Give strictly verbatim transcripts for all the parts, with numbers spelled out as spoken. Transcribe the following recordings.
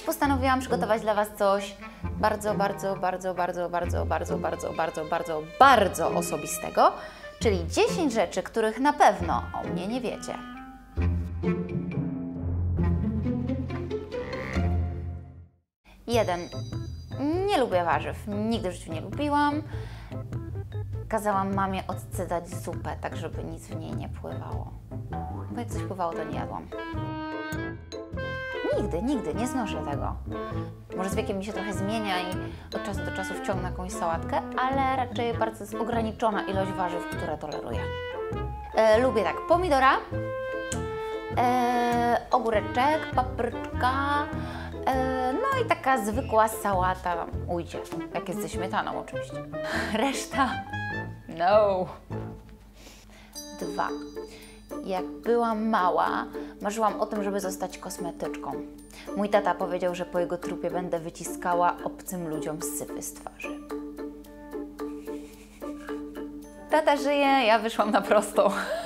postanowiłam przygotować dla Was coś bardzo, bardzo, bardzo, bardzo, bardzo, bardzo, bardzo, bardzo, bardzo, bardzo osobistego, czyli dziesięć rzeczy, których na pewno o mnie nie wiecie. Jeden. Nie lubię warzyw. Nigdy w życiu nie lubiłam. Kazałam mamie odcydzać zupę, tak żeby nic w niej nie pływało. Bo jak coś pływało, to nie jadłam. Nigdy, nigdy nie znoszę tego. Może z wiekiem mi się trochę zmienia i od czasu do czasu wciągnę jakąś sałatkę, ale raczej bardzo jest ograniczona ilość warzyw, które toleruję. E, lubię tak pomidora, e, ogóreczek, papryczka, e, no i taka zwykła sałata ujdzie, jak jest ze śmietaną oczywiście. Reszta no. Dwa. Jak byłam mała, marzyłam o tym, żeby zostać kosmetyczką. Mój tata powiedział, że po jego trupie będę wyciskała obcym ludziom syfy z twarzy. Tata żyje, ja wyszłam na prostą.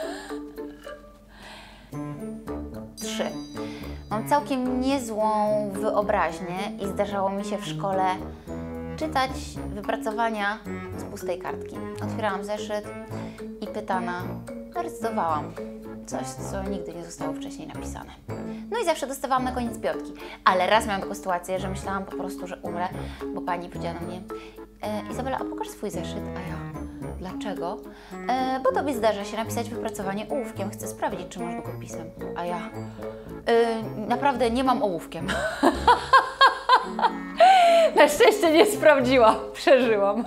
Trzy. Mam całkiem niezłą wyobraźnię i zdarzało mi się w szkole czytać wypracowania z pustej kartki. Otwierałam zeszyt i pytana narycowałam coś, co nigdy nie zostało wcześniej napisane. No i zawsze dostawałam na koniec piątki. Ale raz miałam taką sytuację, że myślałam po prostu, że umrę, bo pani powiedziała do mnie: e, Izabela, a pokaż swój zeszyt. A ja: dlaczego? E, bo tobie zdarza się napisać wypracowanie ołówkiem. Chcę sprawdzić, czy masz długopisem. A ja: e, naprawdę nie mam ołówkiem. Na szczęście nie sprawdziłam. Przeżyłam.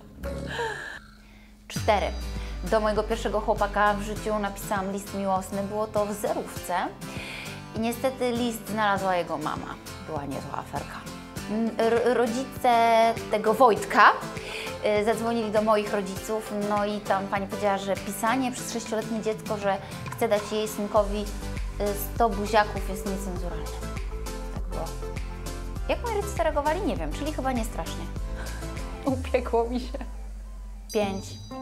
Cztery. Do mojego pierwszego chłopaka w życiu napisałam list miłosny. Było to w zerówce. I niestety list znalazła jego mama. Była niezła aferka. R rodzice tego Wojtka y, zadzwonili do moich rodziców, no i tam pani powiedziała, że pisanie przez sześcioletnie dziecko, że chce dać jej synkowi y, sto buziaków, jest niecenzuralne. Tak było. Jak moi rodzice reagowali? Nie wiem, czyli chyba nie strasznie. Upiekło mi się. Pięć.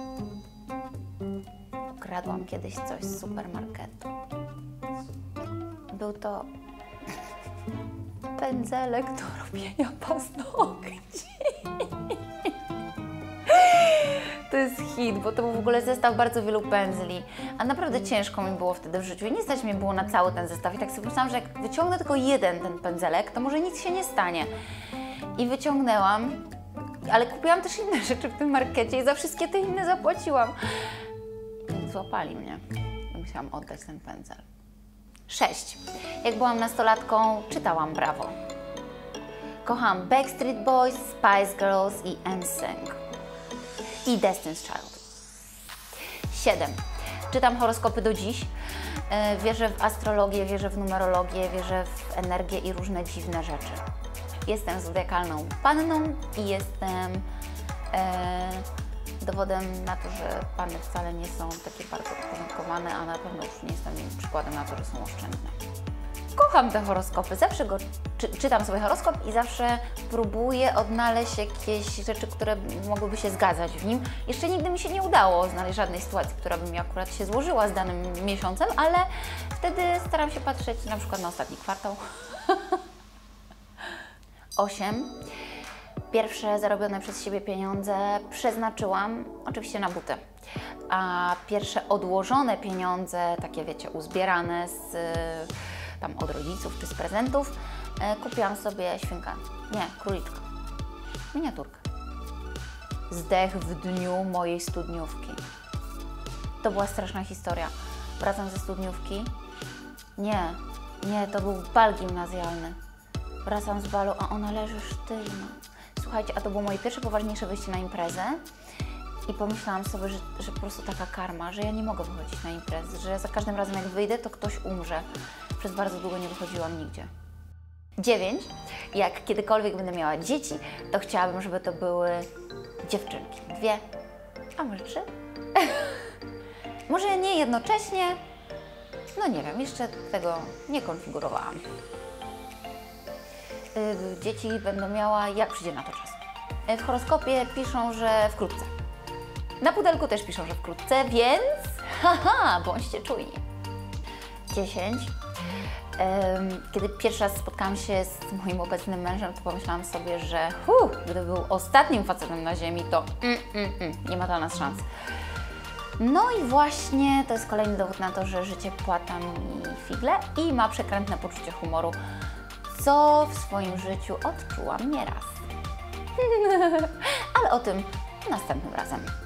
Ukradłam kiedyś coś z supermarketu. Był to pędzelek do robienia paznokci. To jest hit, bo to był w ogóle zestaw bardzo wielu pędzli, a naprawdę ciężko mi było wtedy w życiu i nie stać mnie było na cały ten zestaw i tak sobie myślałam, że jak wyciągnę tylko jeden ten pędzelek, to może nic się nie stanie. I wyciągnęłam, ale kupiłam też inne rzeczy w tym markecie i za wszystkie te inne zapłaciłam. Złapali mnie i musiałam oddać ten pędzel. Sześć. Jak byłam nastolatką, czytałam Brawo. Kocham Backstreet Boys, Spice Girls i N Sync. I Destiny's Child. Siedem. Czytam horoskopy do dziś. Wierzę w astrologię, wierzę w numerologię, wierzę w energię i różne dziwne rzeczy. Jestem zodiakalną panną i jestem e, dowodem na to, że panny wcale nie są takie bardzo uporządkowane, a na pewno już nie jestem przykładem na to, że są oszczędne. Kocham te horoskopy, zawsze go czy, czytam sobie horoskop i zawsze próbuję odnaleźć jakieś rzeczy, które mogłyby się zgadzać w nim. Jeszcze nigdy mi się nie udało znaleźć żadnej sytuacji, która by mi akurat się złożyła z danym miesiącem, ale wtedy staram się patrzeć na przykład na ostatni kwartał. Osiem. Pierwsze zarobione przez siebie pieniądze przeznaczyłam oczywiście na buty, a pierwsze odłożone pieniądze, takie wiecie, uzbierane z, tam od rodziców czy z prezentów, e, kupiłam sobie świnkę, nie, króliczka, miniaturkę. Zdech w dniu mojej studniówki. To była straszna historia. Wracam ze studniówki. Nie, nie, to był bal gimnazjalny. Wracam z balu, a ona leży sztywna. Słuchajcie, a to było moje pierwsze poważniejsze wyjście na imprezę i pomyślałam sobie, że, że po prostu taka karma, że ja nie mogę wychodzić na imprezy, że za każdym razem jak wyjdę, to ktoś umrze. Przez bardzo długo nie wychodziłam nigdzie. Dziewięć. Jak kiedykolwiek będę miała dzieci, to chciałabym, żeby to były dziewczynki. Dwie, a może trzy? Może nie jednocześnie? No nie wiem, jeszcze tego nie konfigurowałam. Dzieci będą miała, jak przyjdzie na to czas. W horoskopie piszą, że wkrótce. Na pudelku też piszą, że wkrótce, więc haha, bądźcie czujni. dziesięć. Kiedy pierwszy raz spotkałam się z moim obecnym mężem, to pomyślałam sobie, że huh, gdyby był ostatnim facetem na ziemi, to mm, mm, mm, nie ma dla nas szans. No i właśnie to jest kolejny dowód na to, że życie płata mi figle i ma przekrętne poczucie humoru, co w swoim życiu odczułam nieraz. Ale o tym następnym razem.